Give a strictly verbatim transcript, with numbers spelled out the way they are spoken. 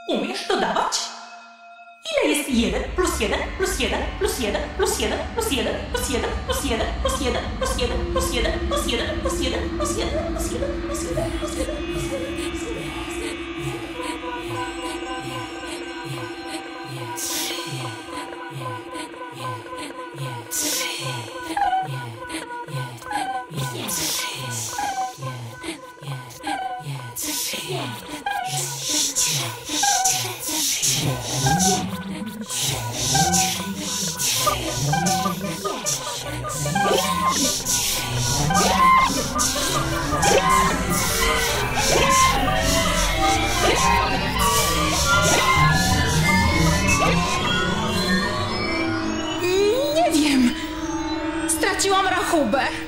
Umiesz dodawać? Ile jest jeden plus jeden plus jeden plus jeden plus jeden plus jeden plus jeden plus jeden plus jeden plus jeden plus jeden plus jeden plus jeden plus jeden plus jeden plus jeden plus jeden plus Nie wiem. Straciłam rachubę.